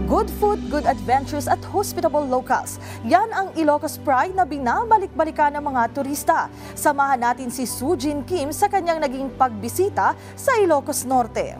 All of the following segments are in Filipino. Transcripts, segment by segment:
Good food, good adventures at hospitable locals. Yan ang Ilocos Pride na binabalik-balikan ng mga turista. Samahan natin si Sujin Kim sa kanyang naging pagbisita sa Ilocos Norte.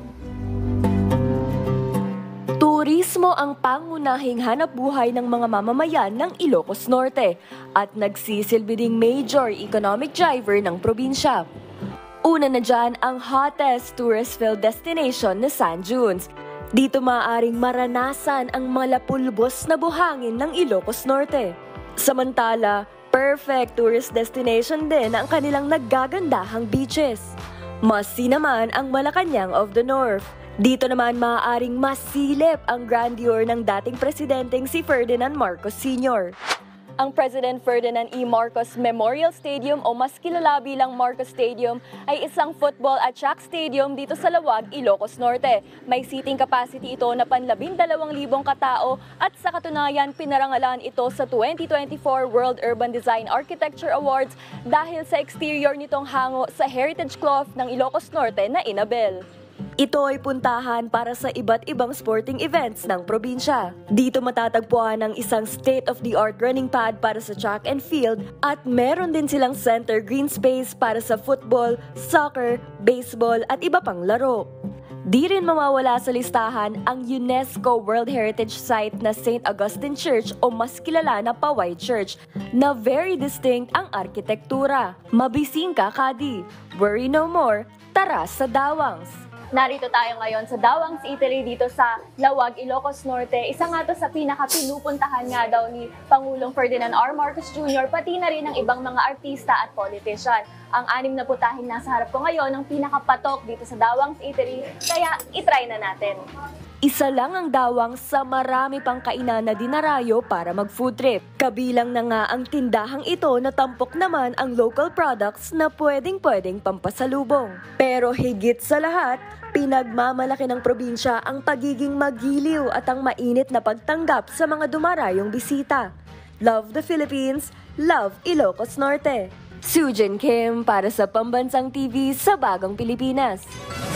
Turismo ang pangunahing hanapbuhay ng mga mamamayan ng Ilocos Norte at nagsisilbi ding major economic driver ng probinsya. Una na dyan ang hottest tourist-filled destination na Sand Dunes. Dito maaaring maranasan ang malapulbos na buhangin ng Ilocos Norte. Samantala, perfect tourist destination din ang kanilang naggagandahang beaches. Masi naman ang Malacanang of the North. Dito naman maaaring masilip ang grandeur ng dating presidenteng si Ferdinand Marcos Sr. Ang President Ferdinand E. Marcos Memorial Stadium o mas kilala bilang Marcos Stadium ay isang football at track stadium dito sa Lawag, Ilocos Norte. May seating capacity ito na 12,000 katao at sa katunayan pinarangalan ito sa 2024 World Urban Design Architecture Awards dahil sa exterior nitong hango sa heritage cloth ng Ilocos Norte na Inabel. Ito ay puntahan para sa iba't ibang sporting events ng probinsya. Dito matatagpuan ang isang state-of-the-art running pad para sa track and field at meron din silang center green space para sa football, soccer, baseball at iba pang laro. Di rin mawawala sa listahan ang UNESCO World Heritage Site na St. Augustine Church o mas kilala na Paway Church na very distinct ang arkitektura. Mabising ka, Kadi. Worry no more, tara sa Dawangs! Narito tayo ngayon sa Dawangs Eatery dito sa Lawag, Ilocos Norte. Isa nga to sa pinaka-pinupuntahan nga daw ni Pangulong Ferdinand R. Marcos Jr. pati na rin ng ibang mga artista at politician. Ang 6 na putahin nasa harap ko ngayon ang pinakapatok dito sa Dawangs Eatery, kaya itry na natin. Isa lang ang dawang sa marami pang kainan na dinarayo para mag-food trip. Kabilang na nga ang tindahang ito na tampok naman ang local products na pwedeng pampasalubong. Pero higit sa lahat, pinagmamalaki ng probinsya ang pagiging magiliw at ang mainit na pagtanggap sa mga dumarayong bisita. Love the Philippines, love Ilocos Norte. Sujin Kim para sa Pambansang TV sa Bagong Pilipinas.